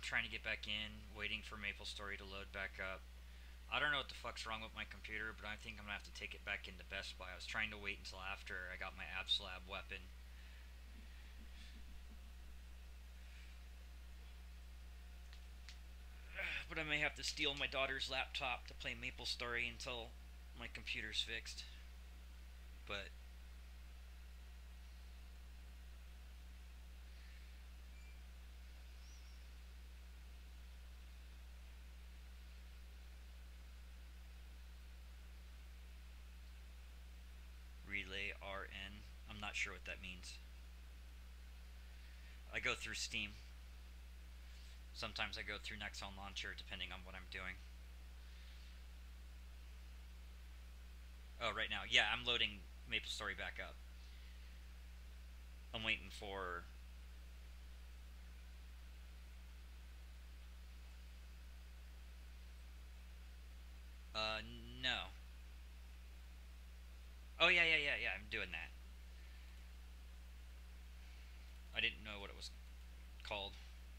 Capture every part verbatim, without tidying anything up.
trying to get back in, waiting for MapleStory to load back up. I don't know what the fuck's wrong with my computer, but I think I'm gonna have to take it back into Best Buy. I was trying to wait until after I got my AppsLab weapon. But I may have to steal my daughter's laptop to play MapleStory until my computer's fixed. But Relay R N, I'm not sure what that means. I go through Steam. Sometimes I go through Nexon Launcher depending on what I'm doing. Oh, right now. Yeah, I'm loading MapleStory back up. I'm waiting for... Uh, no. Oh, yeah, yeah, yeah, yeah, I'm doing that. I didn't know what it was called.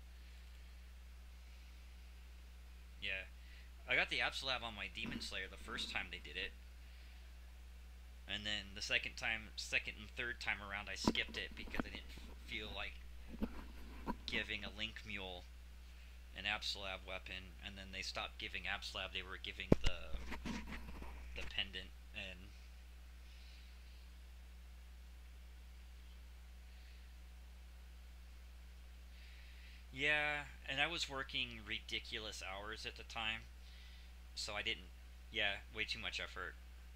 Yeah. I got the AppsLab on my Demon Slayer the first time they did it. And then the second time, second and third time around, I skipped it because I didn't feel like giving a Link Mule an AppsLab weapon. And then they stopped giving AppsLab, they were giving the the pendant. And yeah, and I was working ridiculous hours at the time, so I didn't. Yeah, way too much effort.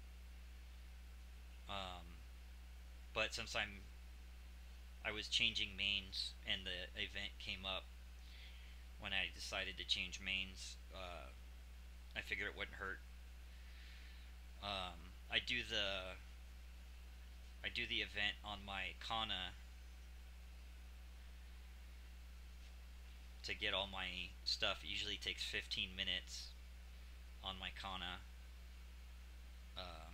Um, but since I'm, I was changing mains, and the event came up when I decided to change mains. Uh, I figured it wouldn't hurt. Um, I do the, I do the event on my Kana to get all my stuff. It usually takes fifteen minutes on my Kana. Uh,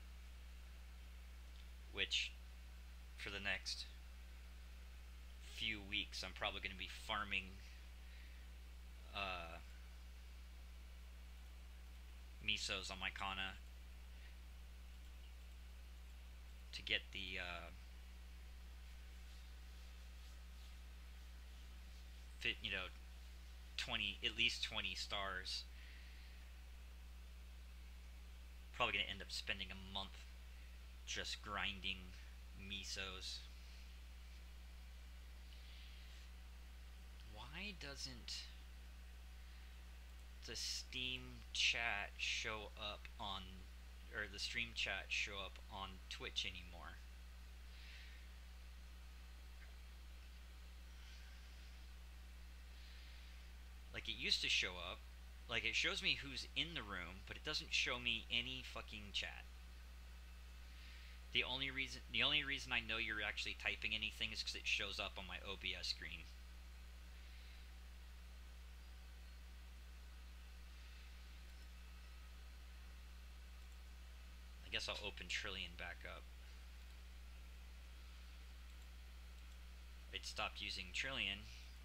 which for the next few weeks I'm probably going to be farming uh, misos on my Kana to get the uh, fit, you know, twenty, at least twenty stars. Probably going to end up spending a month just grinding misos. Why doesn't the Steam chat show up on, or the stream chat show up on Twitch anymore? Like, it used to show up. Like, it shows me who's in the room, but it doesn't show me any fucking chat. The only reason the only reason I know you're actually typing anything is because it shows up on my O B S screen. I guess I'll open Trillion back up. It stopped using Trillion.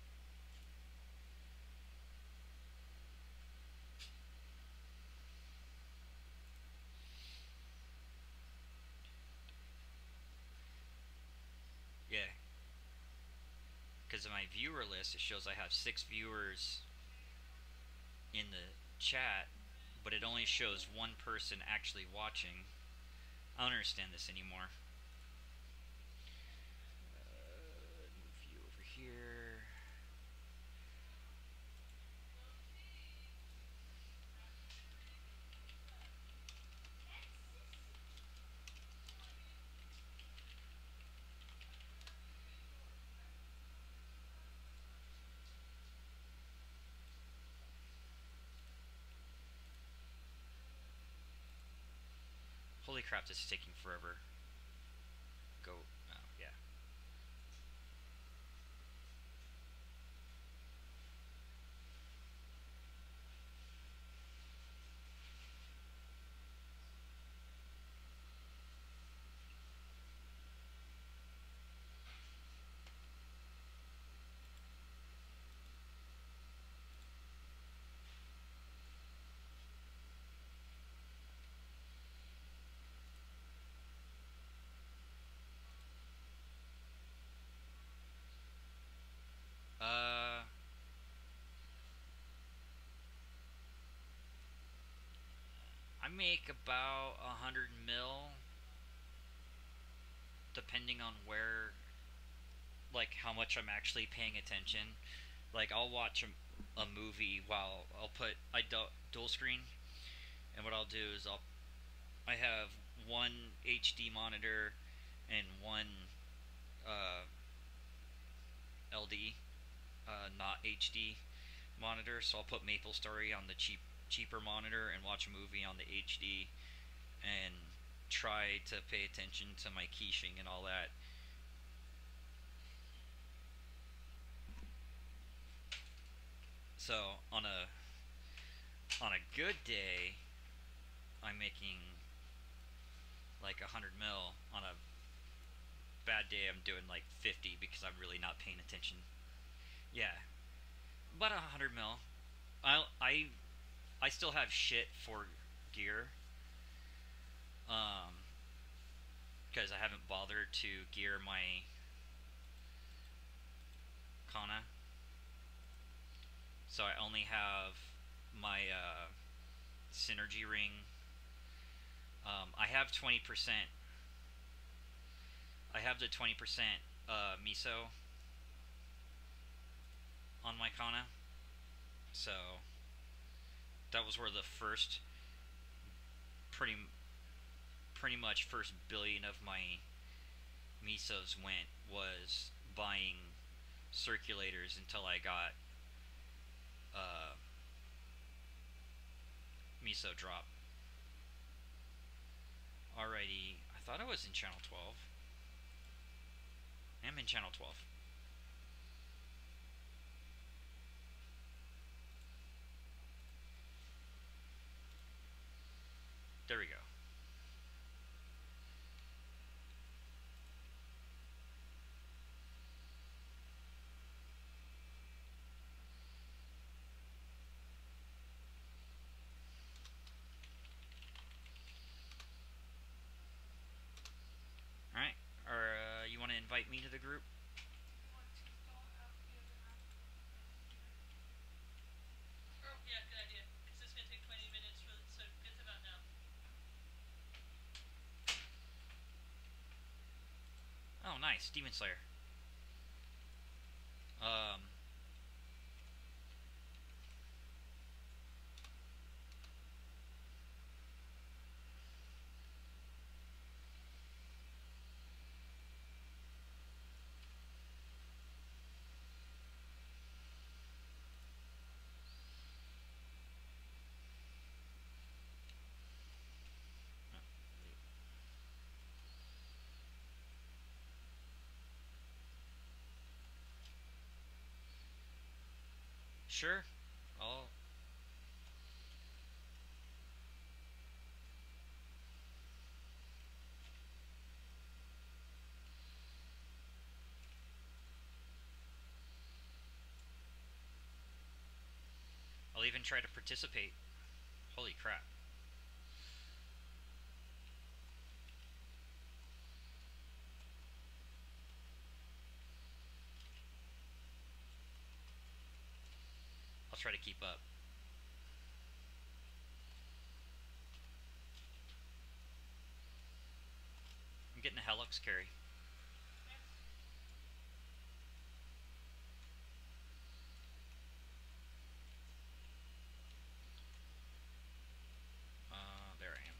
Yeah. Because of my viewer list, it shows I have six viewers in the chat, but it only shows one person actually watching. I don't understand this anymore. Uh, move you over here. Holy crap, this is taking forever. Go. Oh, yeah. make about a hundred mil, depending on where, like how much I'm actually paying attention. Like I'll watch a, a movie while I'll put I du- dual screen, and what I'll do is I'll I have one H D monitor and one uh, L D, uh, not H D monitor. So I'll put Maple Story on the cheap cheaper monitor and watch a movie on the H D, and try to pay attention to my keyshing and all that. So on a on a good day, I'm making like a hundred mil. On a bad day, I'm doing like fifty because I'm really not paying attention. Yeah, about a hundred mil. I I I still have shit for gear. Um, because I haven't bothered to gear my Kana. So I only have my uh, synergy ring. Um, I have twenty percent. I have the twenty percent uh, miso on my Kana. So that was where the first, pretty pretty much first billion of my misos went, was buying circulators until I got uh, miso drop. Alrighty, I thought I was in channel twelve. I'm in channel twelve. There we go. Alright, or uh, you want to invite me to the group? Oh, nice, Demon Slayer. Um, sure. I'll. I'll even try to participate. Holy crap. I'll try to keep up. I'm getting a Helix carry. Uh, there I am.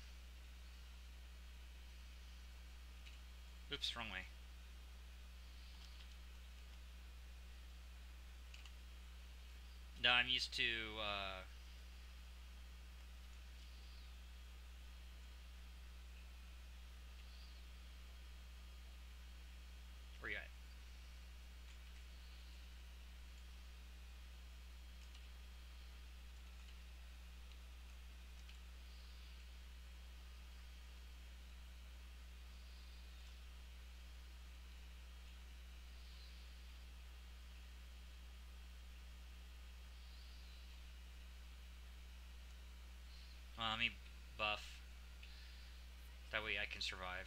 Oops, wrong way. No, I'm used to, uh... where you at? Uh, let me buff. That way I can survive.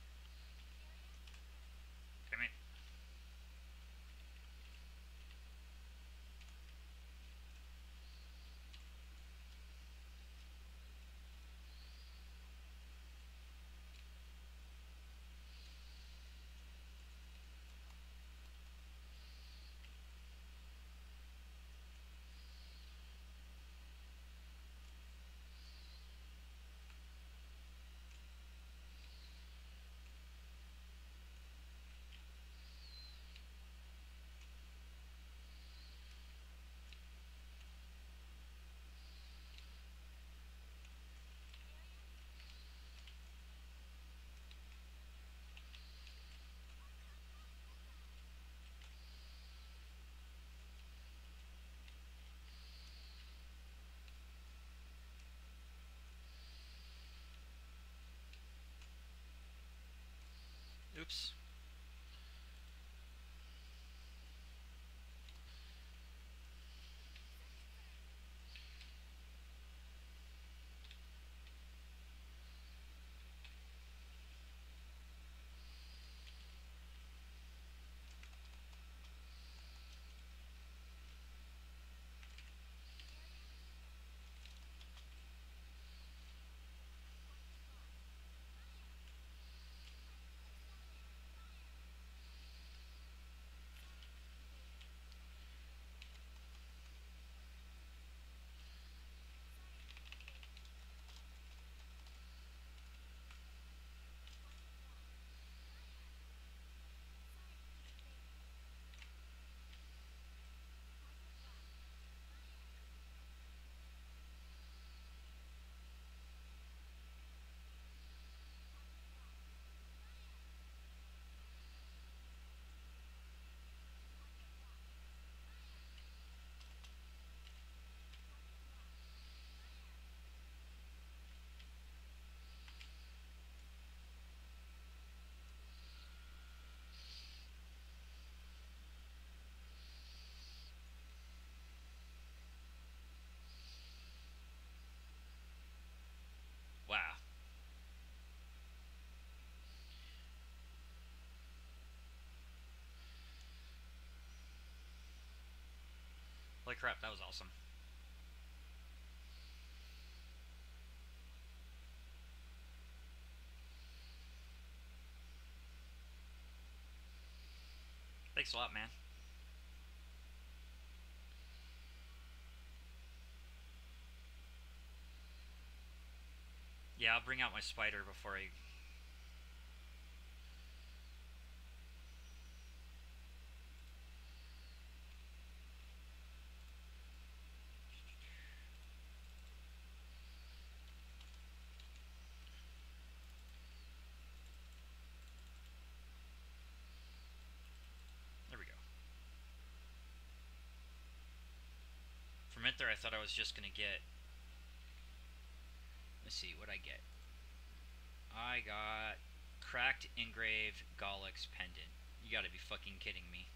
Damn it. Oops. Wow. Holy crap, that was awesome. Thanks a lot, man. Yeah, I'll bring out my spider before I... There we go. For a minute there, I thought I was just gonna get... Let's see, what'd I get? I got... Cracked Engraved Gollix Pendant. You gotta be fucking kidding me.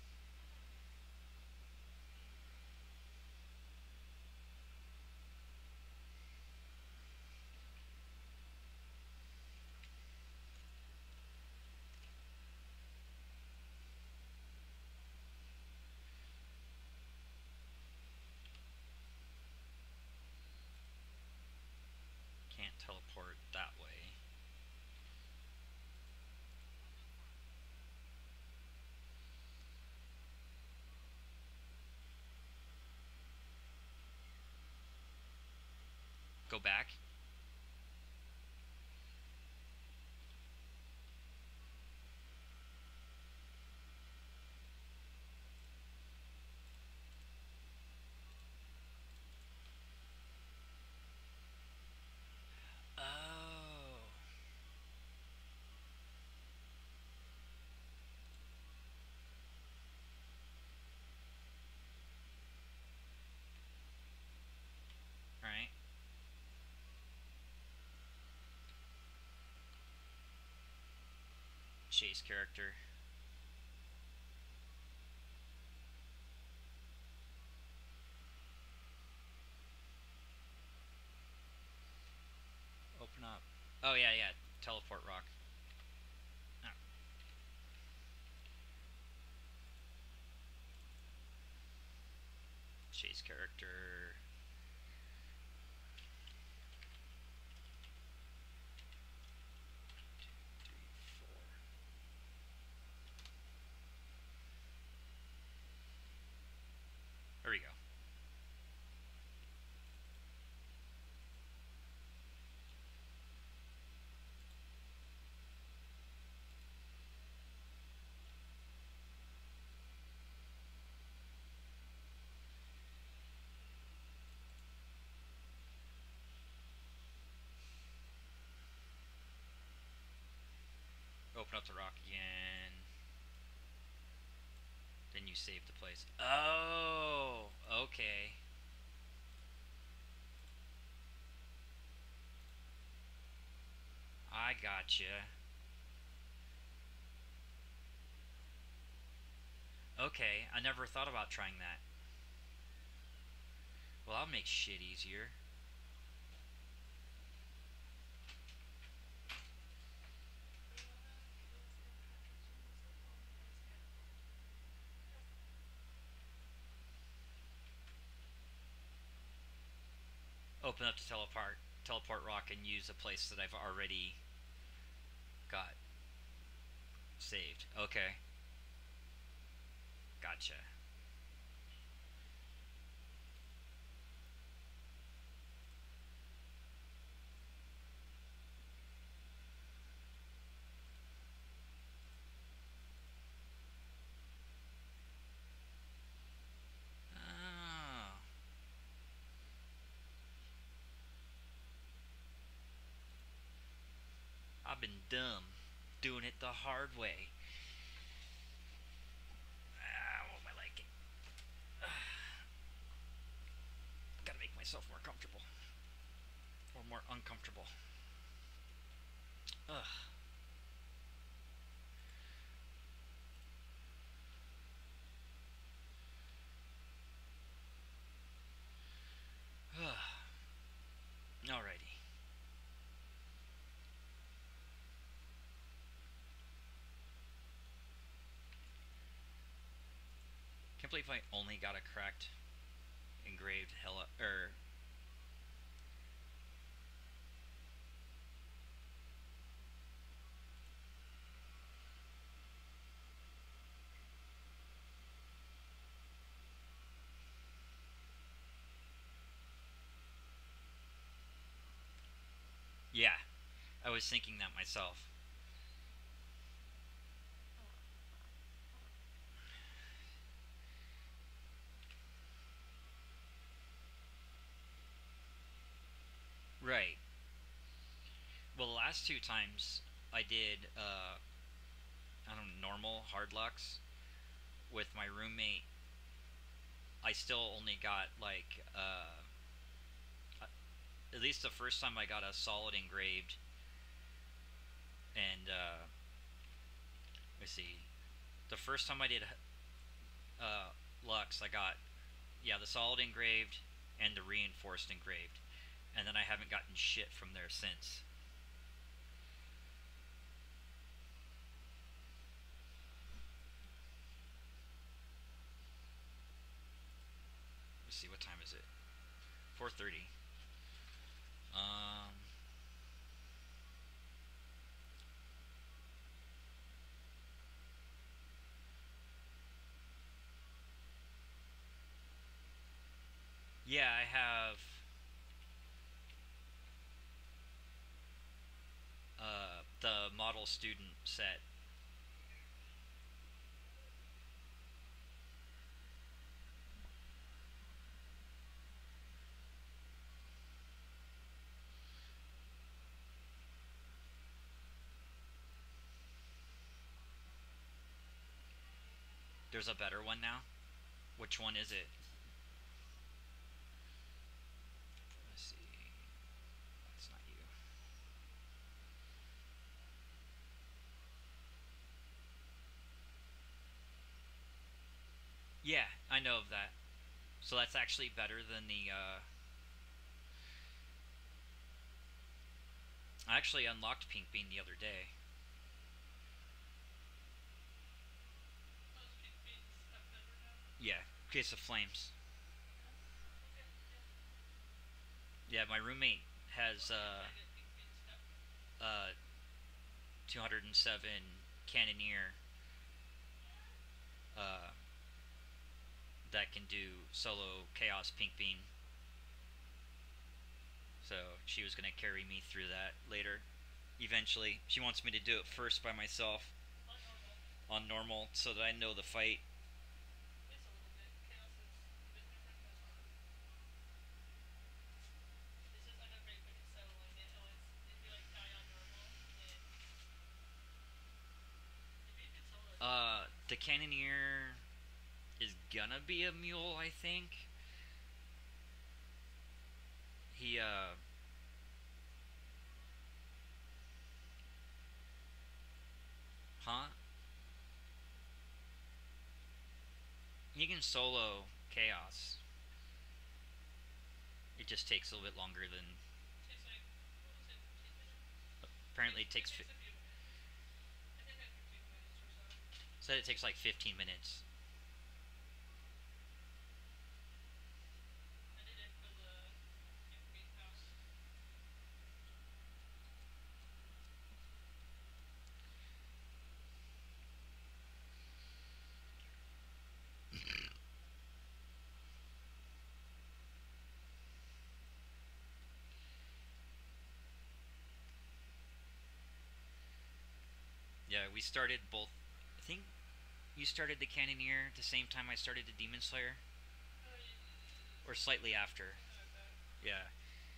Can't teleport that way. Go back. Oh. Alright. Chase character. Open up. Oh, yeah, yeah. Teleport rock. Oh. Chase character. Two, three, four. There we go. Open up the rock again. Then you save the place. Oh, okay. I gotcha. Okay, I never thought about trying that. Well, I'll make shit easier. Open up to teleport teleport rock and use a place that I've already got saved. Okay. Gotcha. Oh. I've been dumb. Doing it the hard way. Ah, what am I liking? Gotta make myself more comfortable. Or more uncomfortable. Ugh. Alrighty. Can't believe I only got a cracked engraved hella er yeah. I was thinking that myself. Right. Well, the last two times I did uh I don't know, normal hard lucks with my roommate, I still only got like uh at least the first time I got a solid engraved, and uh let's see. The first time I did uh Lux, I got, yeah, the solid engraved and the reinforced engraved, and then I haven't gotten shit from there since. Let's see, what time is it? four thirty. Um, yeah, I have uh the model student set. There's a better one now. Which one is it? Let's see. That's not you. Yeah, I know of that. So that's actually better than the uh I actually unlocked Pink Bean the other day. Yeah, Case of Flames. Yeah, my roommate has uh uh two hundred seven Cannoneer uh that can do solo Chaos Pink Bean. So she was gonna carry me through that later. Eventually, she wants me to do it first by myself on normal so that I know the fight. Uh, the Cannoneer is gonna be a mule, I think. He, uh. Huh? He can solo Chaos. It just takes a little bit longer than. Takes like what was it, fifteen minutes? Apparently, it Takes, it takes. takes a few minutes. I think like fifteen minutes or so. Said it takes like fifteen minutes. I did it for the Infamy Pass. Yeah, we started both. I think you started the Cannoneer at the same time I started the Demon Slayer, Uh, or slightly after. something like that. Yeah.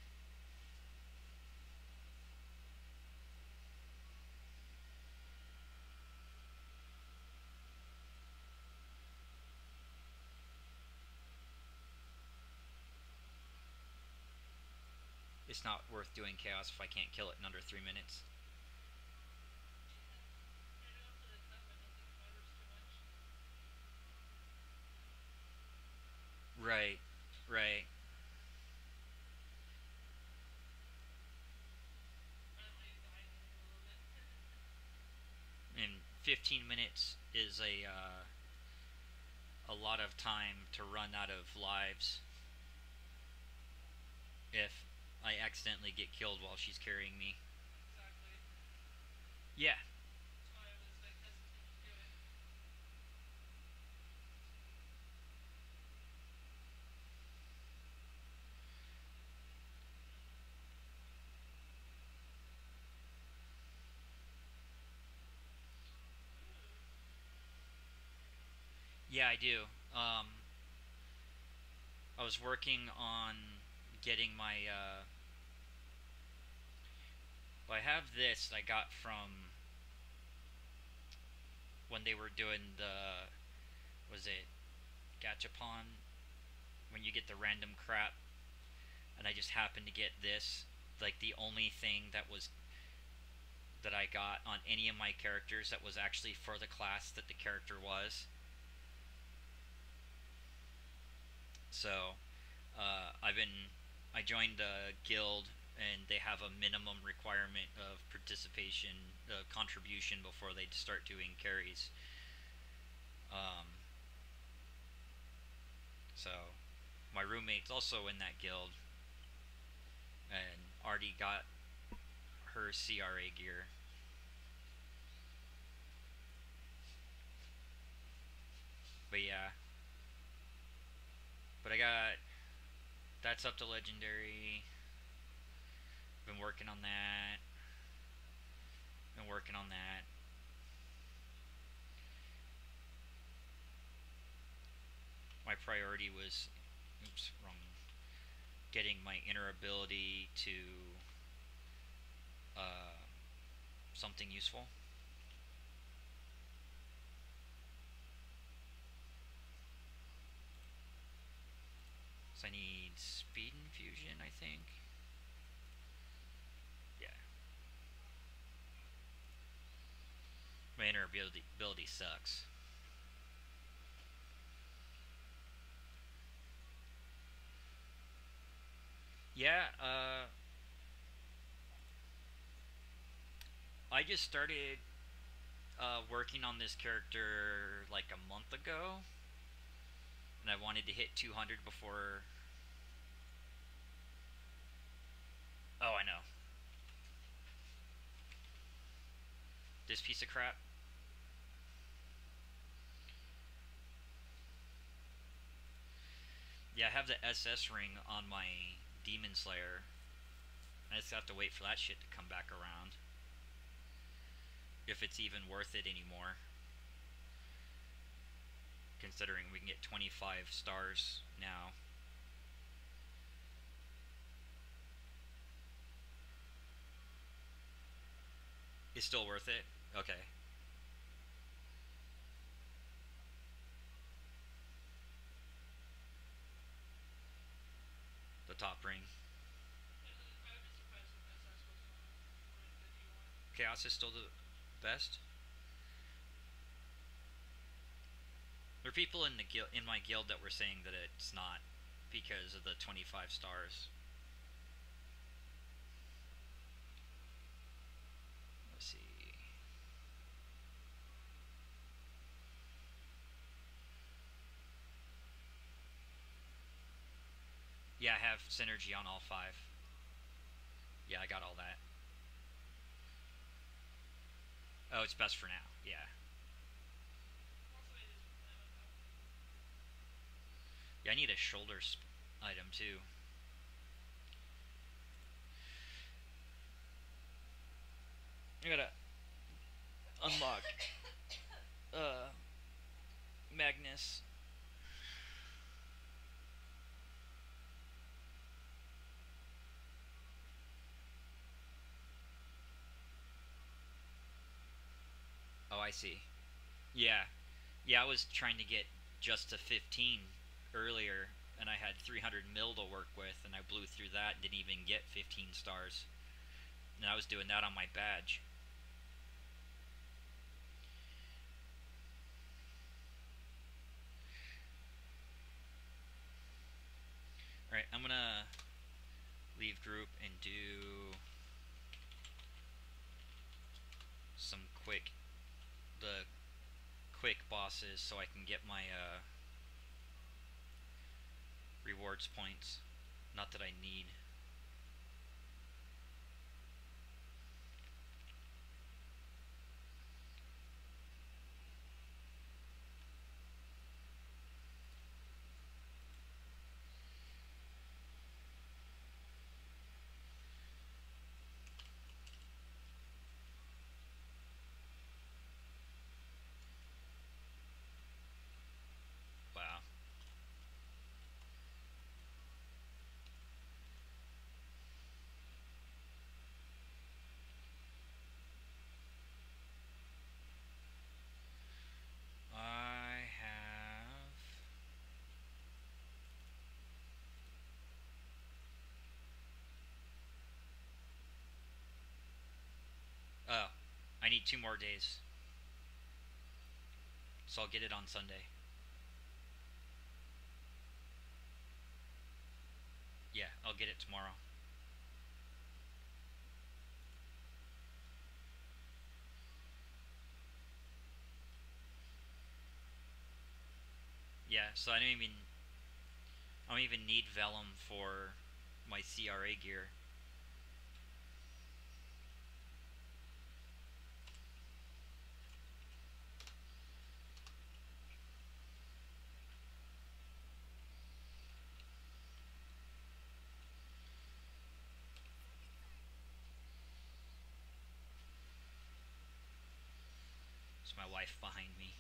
It's not worth doing Chaos if I can't kill it in under three minutes. Yeah. I know after the time I don't think it matters too much. Right. Right. Finally dying in the middle of it. And fifteen minutes is a uh, a lot of time to run out of lives if I accidentally get killed while she's carrying me. Exactly. Yeah. That's why I was like hesitant to do it. Ooh. Yeah, I do. Um, I was working on getting my. Uh, well, I have this I got from when they were doing the. Was it Gachapon? When you get the random crap, and I just happened to get this. Like the only thing that was that I got on any of my characters that was actually for the class that the character was. So, uh, I've been I joined a guild and they have a minimum requirement of participation, uh, contribution before they start doing carries. Um, so, my roommate's also in that guild and already got her C R A gear. But yeah, but I got that's up to legendary. Been working on that. Been working on that. My priority was, oops, wrong. Getting my inner ability to uh, something useful. So I need speed infusion, I think. Yeah. My inner ability, ability sucks. Yeah, uh, I just started uh, working on this character like a month ago, and I wanted to hit two hundred before. Oh, I know. This piece of crap. Yeah, I have the S S ring on my Demon Slayer. I just have to wait for that shit to come back around. If it's even worth it anymore. Considering we can get twenty-five stars now. It's still worth it? Okay. The top ring. I would be surprised if S S was not worth it anymore. Chaos is still the best? There are people in the guild, in my guild, that were saying that it's not because of the twenty-five stars. Let's see. Yeah, I have synergy on all five. Yeah, I got all that. Oh, it's best for now. Yeah. Yeah, I need a shoulder item too. I gotta unlock uh Magnus. Oh, I see. Yeah. Yeah, I was trying to get just to fifteen earlier, and I had three hundred mil to work with, and I blew through that and didn't even get fifteen stars. And I was doing that on my badge. Alright, I'm gonna leave group and do some quick, the quick bosses so I can get my uh, rewards points. Not that I need. Wow. I have... Oh, I need two more days. So I'll get it on Sunday. Yeah, I'll get it tomorrow. Yeah, so I don't even... I don't even need Vellum for my C R A gear. It's my wife behind me.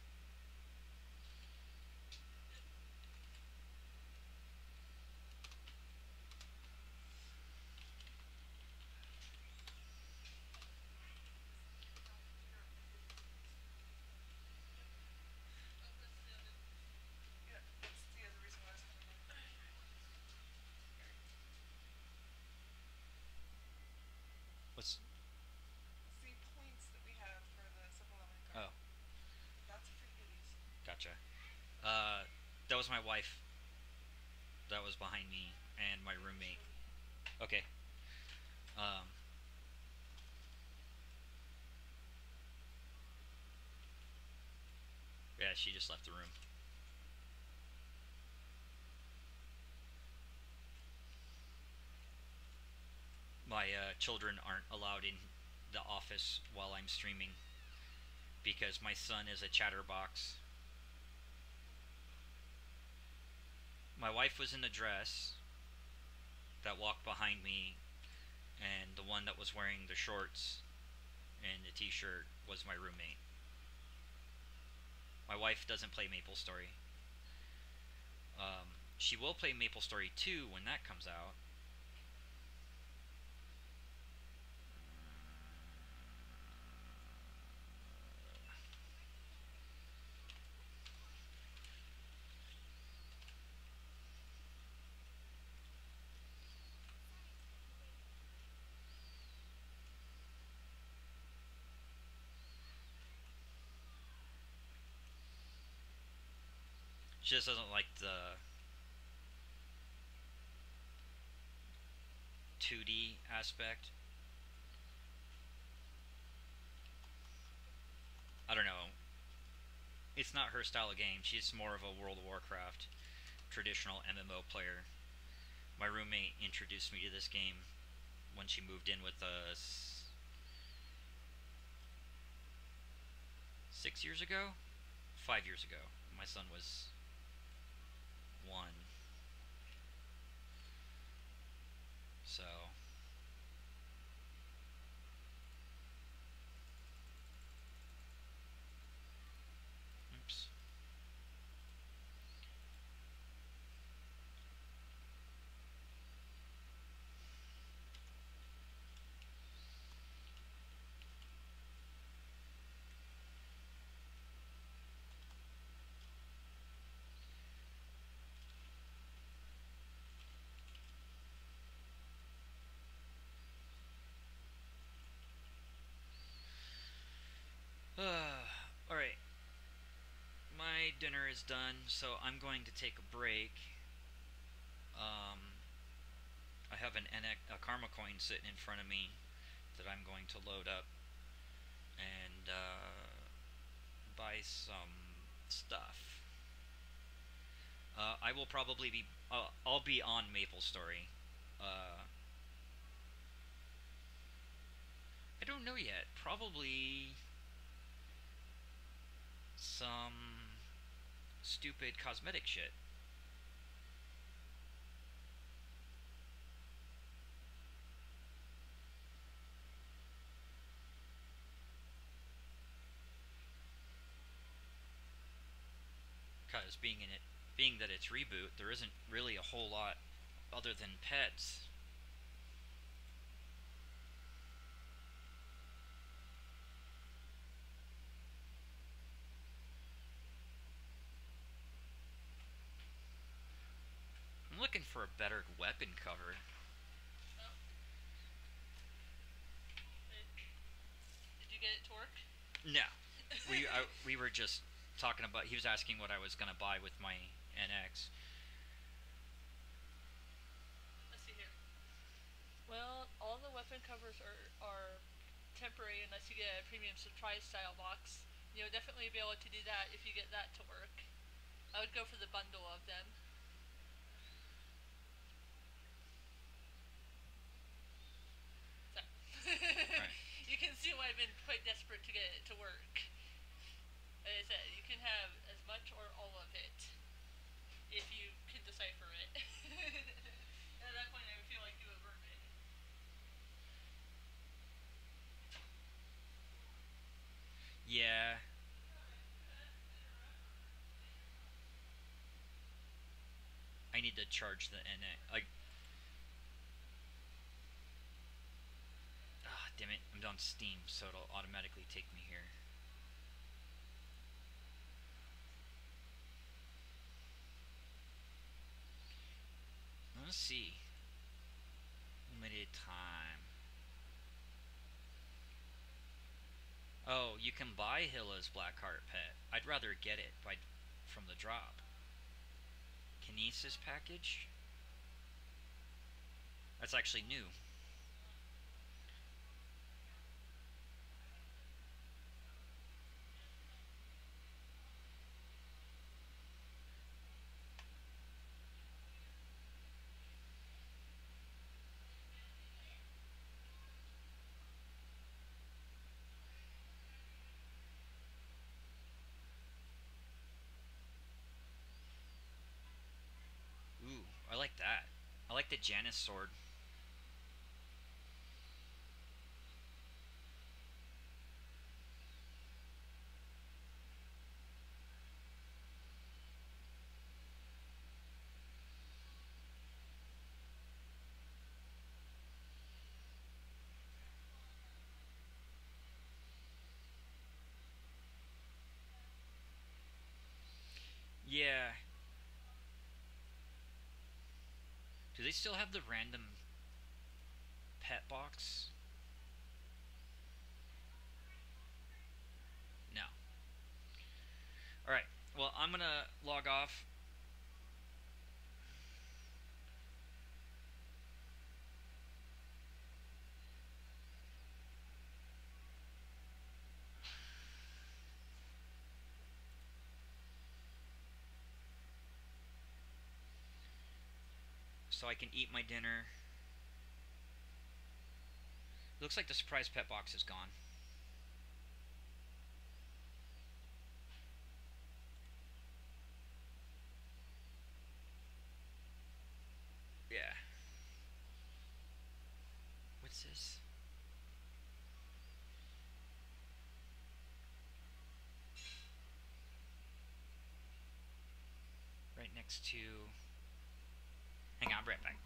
What's... The points that we have for the supplemental card. Oh. That's for goodies. Gotcha. Uh, that was my wife. That was behind me, and my roommate. Okay. Um... Yeah, she just left the room. My uh, children aren't allowed in the office while I'm streaming because my son is a chatterbox. My wife was in a dress that walked behind me, and the one that was wearing the shorts and the t-shirt was my roommate. My wife doesn't play MapleStory. Um, she will play MapleStory two when that comes out. She just doesn't like the two D aspect. I don't know. It's not her style of game. She's more of a World of Warcraft traditional M M O player. My roommate introduced me to this game when she moved in with us six years ago? Five years ago. My son was one. So. Oops. Alright. My dinner is done, so I'm going to take a break. Um, I have an N X, a Karma coin sitting in front of me that I'm going to load up and uh, buy some stuff. Uh, I will probably be. Uh, I'll be on MapleStory. Uh, I don't know yet. Probably some stupid cosmetic shit. Because being in it, being that it's reboot, there isn't really a whole lot other than pets. I'm looking for a better weapon cover. Oh. Did, did you get it to work? No, we I, we were just talking about. He was asking what I was gonna buy with my N X. Let's see here. Well, all the weapon covers are are temporary unless you get a premium surprise style box. You'll definitely be able to do that if you get that to work. I would go for the bundle of them. So. Right. You can see why I've been quite desperate to get it to work. Like I said, you can have as much or all of it if you can decipher it. At that point, I would feel like you have earned it. Yeah. I need to charge the N X. Like, ah, damn it! I'm on Steam, so it'll automatically take me here. Let's see. Limited time. Oh, you can buy Hilla's Blackheart pet. I'd rather get it by from the drop. Kinesis package? That's actually new. Ooh, I like that. I like the Janus sword. Yeah. Do they still have the random pet box? No. Alright, well, I'm gonna log off. so I can eat my dinner. Looks like the surprise pet box is gone. Yeah. What's this? Right next to... Hang on, I'll be right back.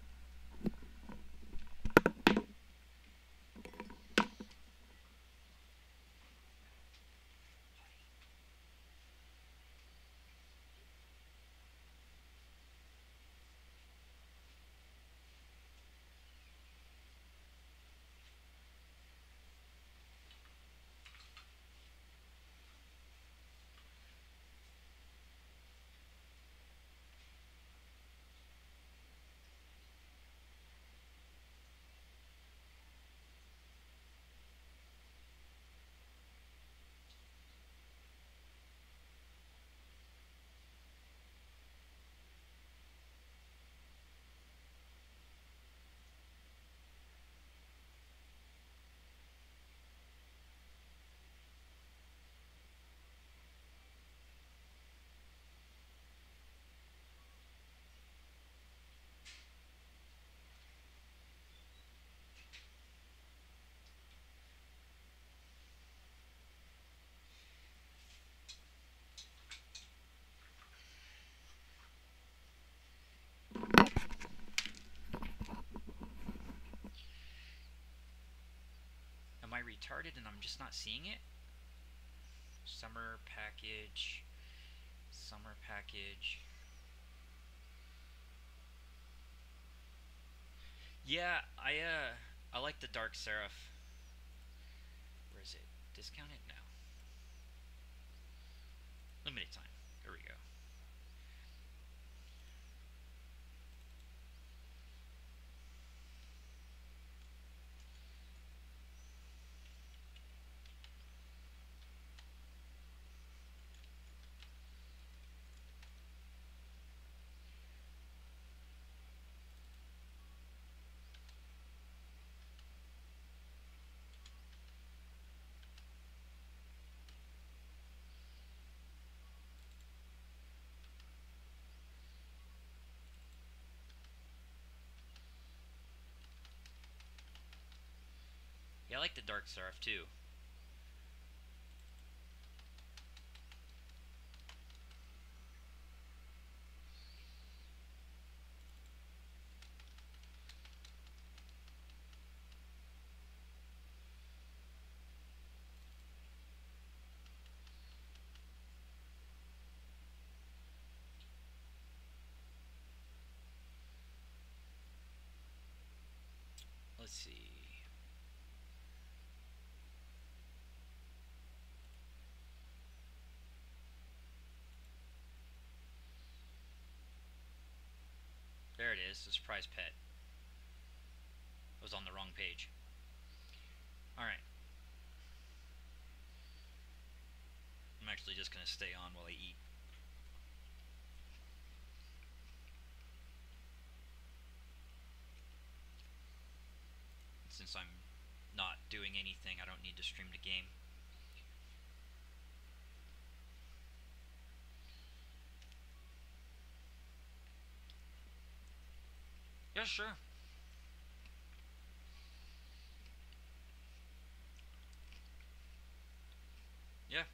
Am I retarded and I'm just not seeing it? Summer package. Summer package. Yeah, I uh I like the Dark Seraph. Where is it? Discounted? No. Limited time. There we go. Yeah, I like the Dark Seraph too. Let's see. There it is, the surprise pet. I was on the wrong page. Alright. I'm actually just gonna stay on while I eat. Since I'm not doing anything, I don't need to stream the game. Yeah, sure. Yeah.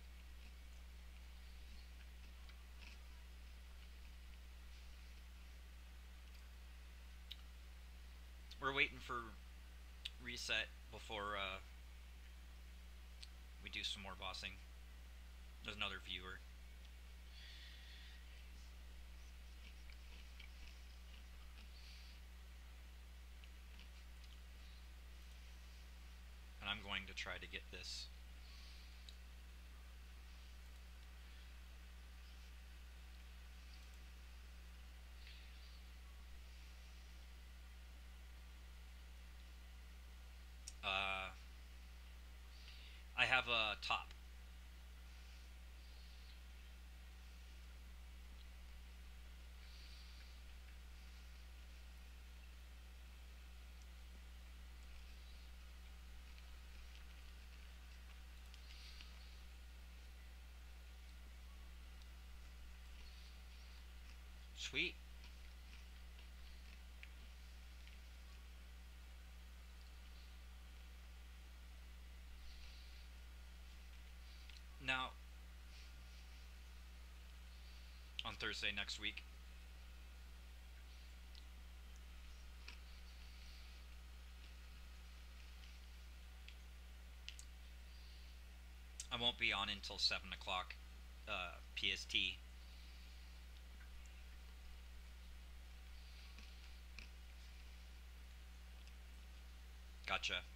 We're waiting for reset before uh, we do some more bossing. There's another viewer. And I'm going to try to get this. Uh, I have a top. Sweet. Now, on Thursday next week, I won't be on until seven o'clock uh, P S T. Gotcha.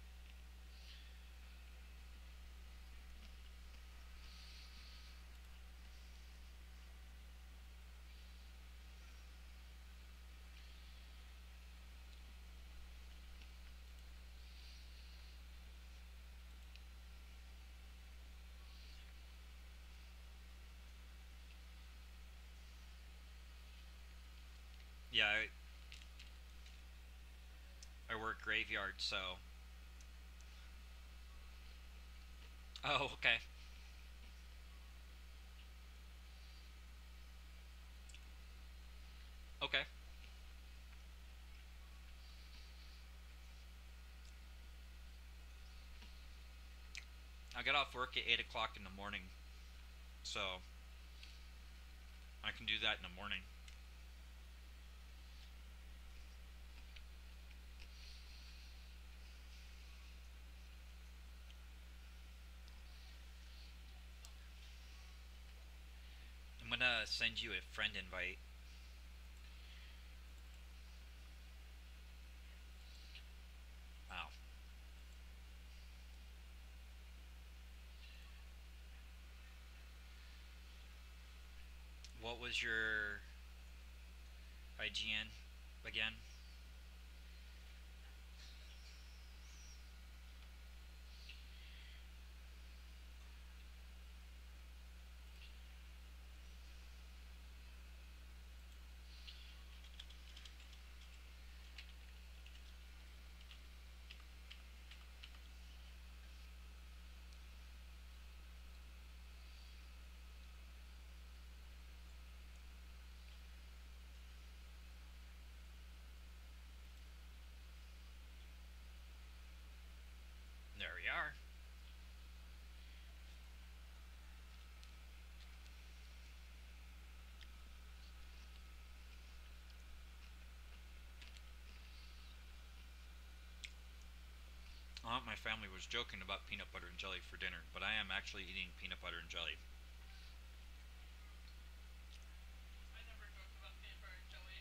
Yeah, I, I work graveyard, so. Oh, okay. Okay. I get off work at eight o'clock in the morning, so I can do that in the morning. I'm gonna send you a friend invite. Wow. What was your I G N again? There we are. Uh, my family was joking about peanut butter and jelly for dinner, but I am actually eating peanut butter and jelly. I never joke about peanut butter and jelly.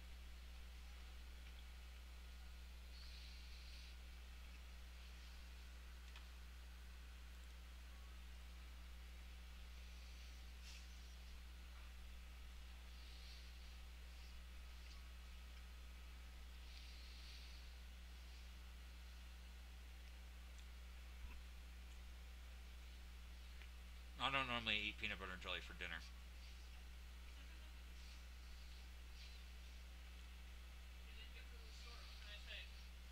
I don't normally eat peanut butter and jelly for dinner. You didn't get from the store, what can I say?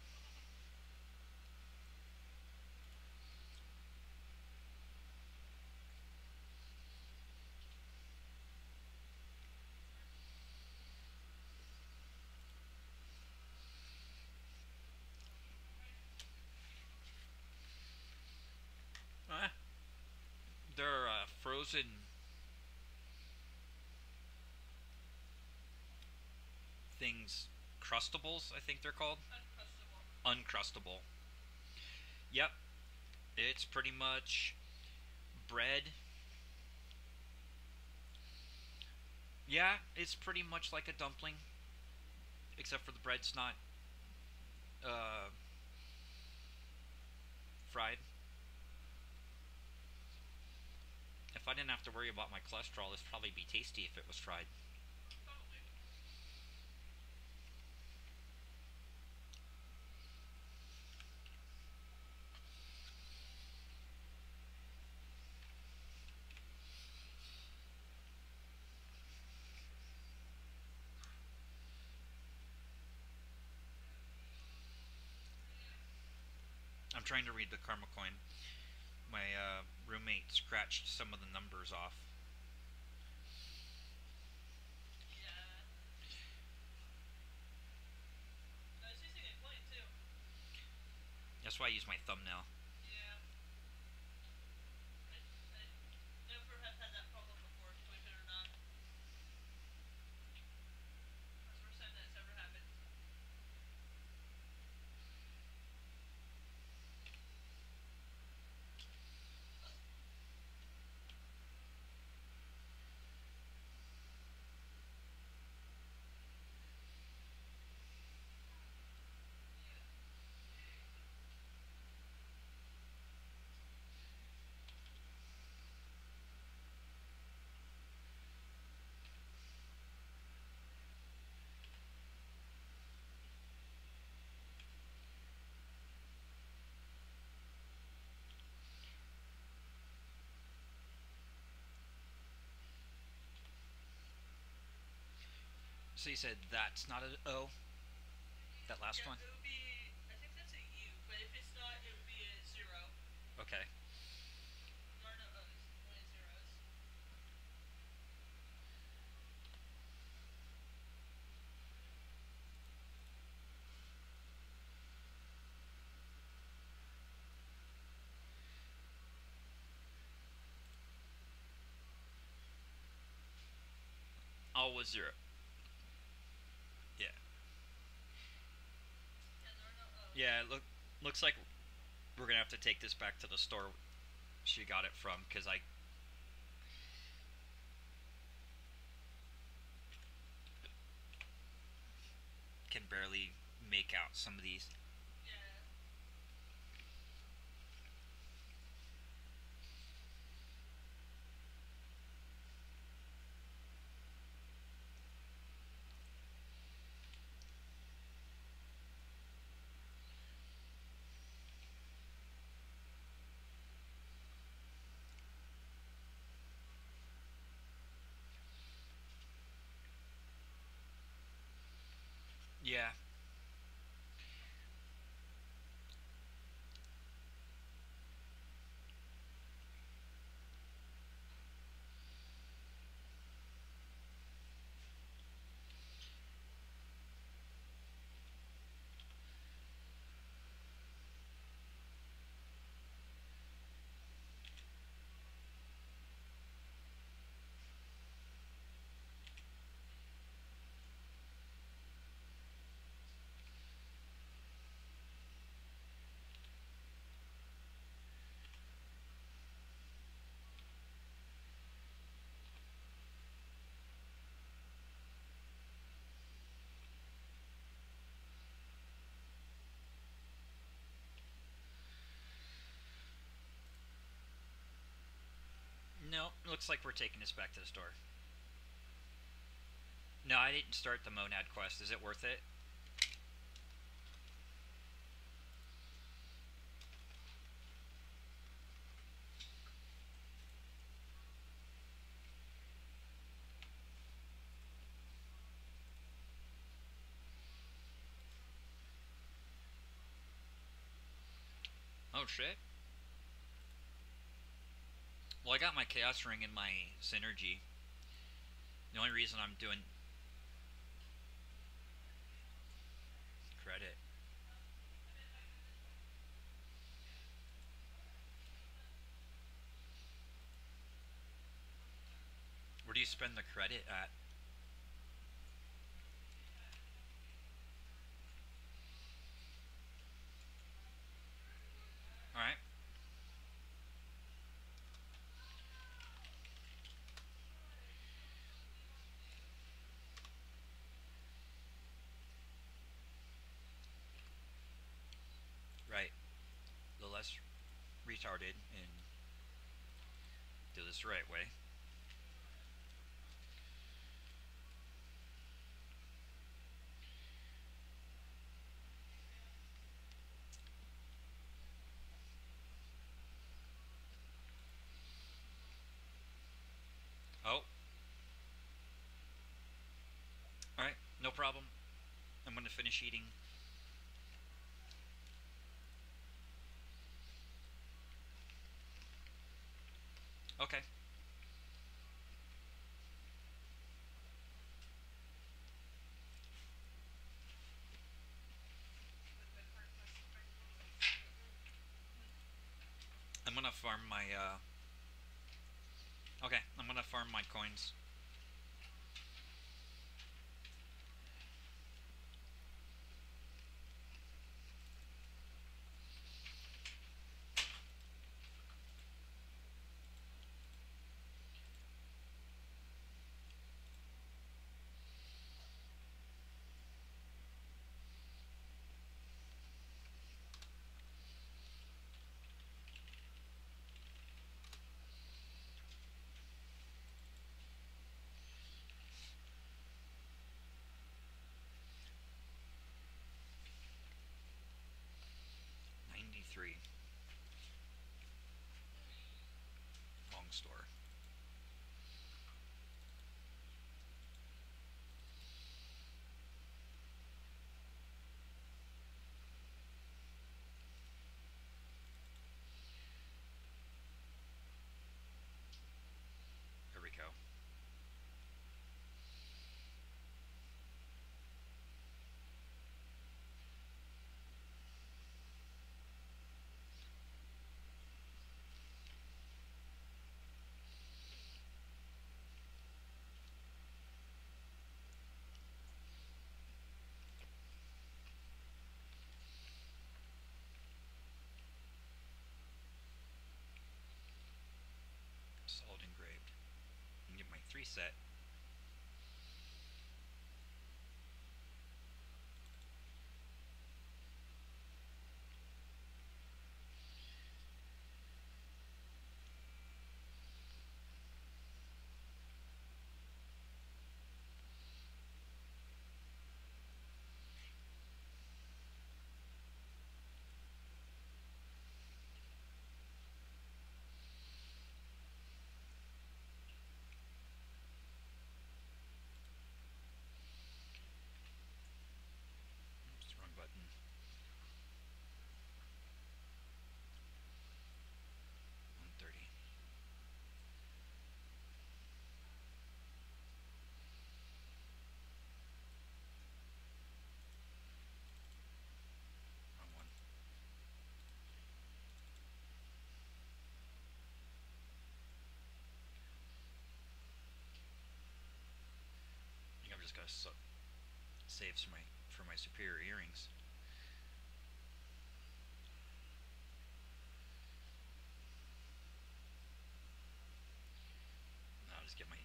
Eh, they're uh, frozen things, crustables, I think they're called. Uncrustable. Uncrustable. Yep, it's pretty much bread. Yeah, it's pretty much like a dumpling, except for the bread's not uh, fried. If I didn't have to worry about my cholesterol, this would probably be tasty if it was fried. Probably. I'm trying to read the karma coin. My uh, roommate scratched some of the numbers off. Yeah. That's why I use my thumbnail. Yeah. I, I never have had that problem before, believe it or not. That's the first time that's ever happened. Yeah. So you said that's not an O? That last Yeah, one? it would be. I think that's a U, but if it's not, it would be a zero. Okay. There are no O's, only zeros. All was zero. Yeah. Yeah, there are no O's. Yeah, look, looks like we're gonna have to take this back to the store she got it from, because I can barely make out some of these. Yeah. Yeah. No, looks like we're taking this back to the store. No, I didn't start the Monad quest. Is it worth it? Oh shit. Well, I got my Chaos Ring and my Synergy. The only reason I'm doing credit. Where do you spend the credit at? Alright. Right. The less retarded and do this the right way. Oh. Alright, no problem. I'm gonna finish eating. Okay. The good part was if I close, it farm my, uh... Okay, I'm gonna farm my coins. ninety-three. Wrong store. There we go. Solid engraved. And get my three set. Oops, wrong button. one thirty. Wrong one. I think I've just got so saves for my for my superior earrings. I'll just get my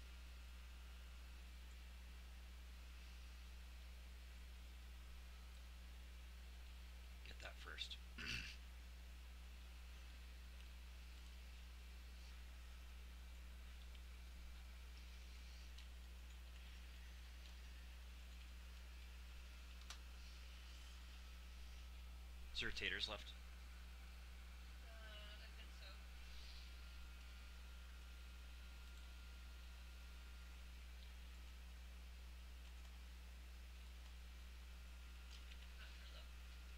get that first. Is there taters left? Uh, I think so. Not sure though.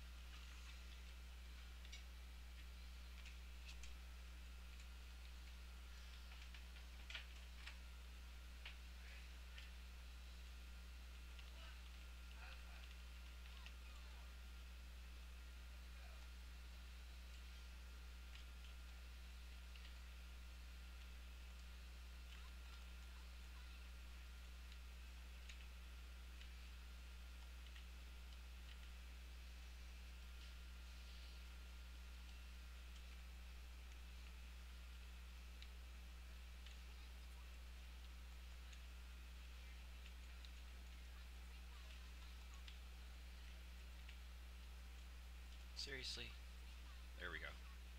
Seriously? There we go.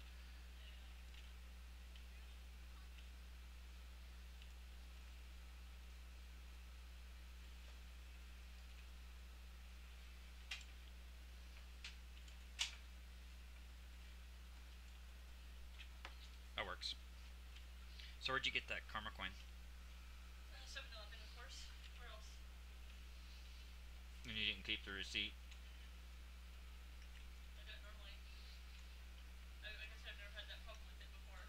That works. So where'd you get that karma coin? Uh, seven eleven, of course. Where else? And you didn't keep the receipt? I don't normally. I, I guess I've never had that problem with it before.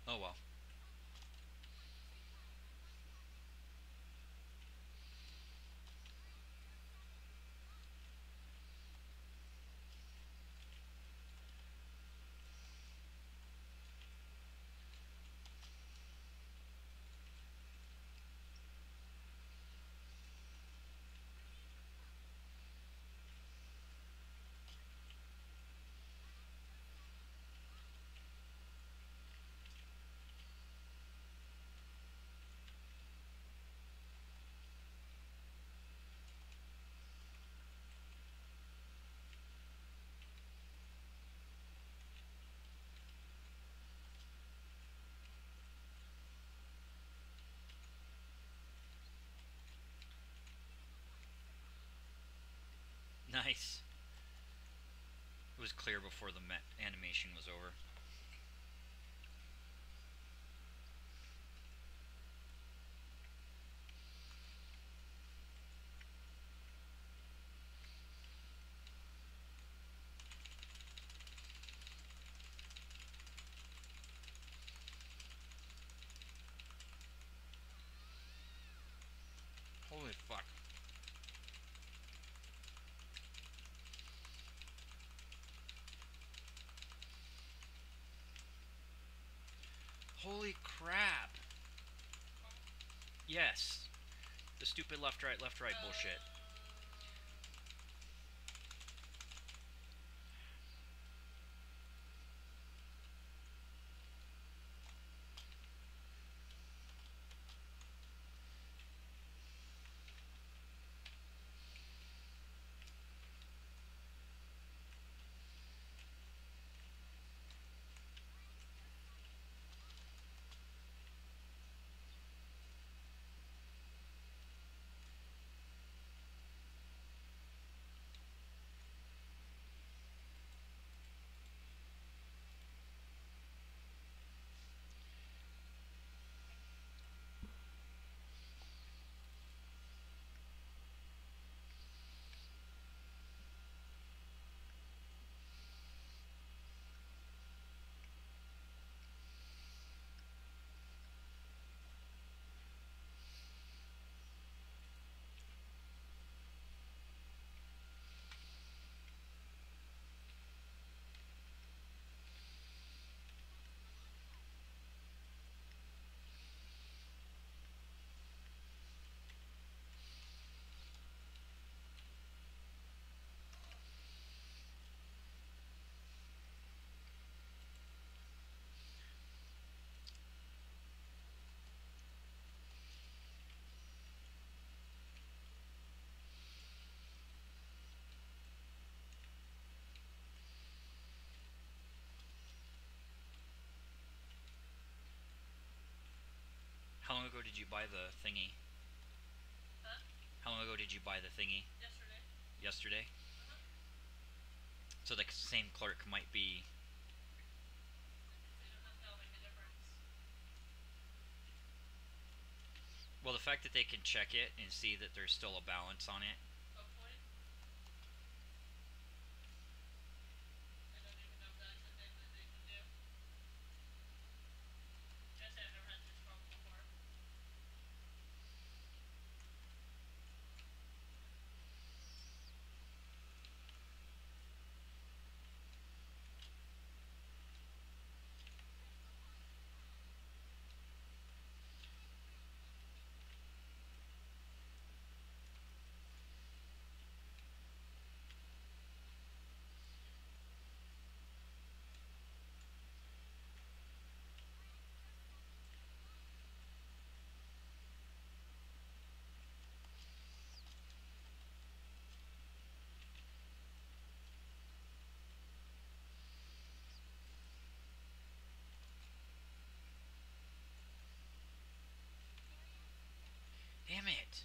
Oh well. Nice. It was clear before the animation was over. Holy fuck. Holy crap. Yes. The stupid left right left right bullshit. How long ago did you buy the thingy? Huh? How long ago did you buy the thingy? Yesterday. Yesterday? Uh-huh. So the same clerk might be... So you don't know if that'll make a difference. Well, the fact that they can check it and see that there's still a balance on it. Hopefully. I don't even know if that's a thing that they can do. I say I've never had this problem before. Damn it.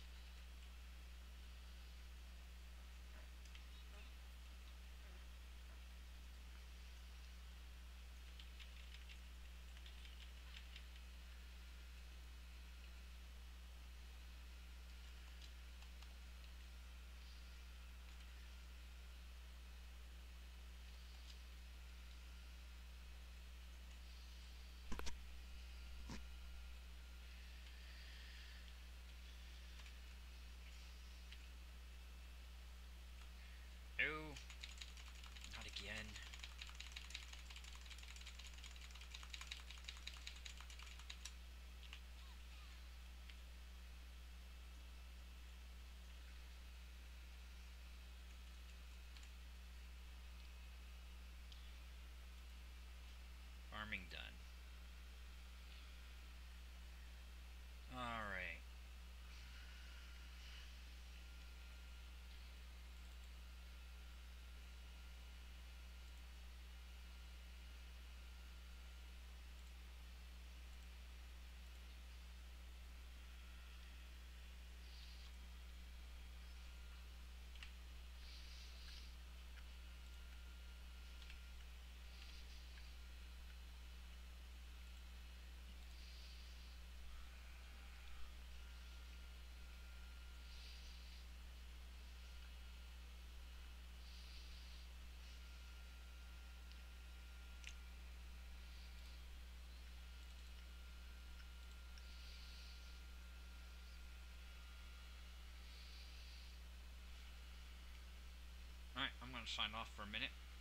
sign off for a minute.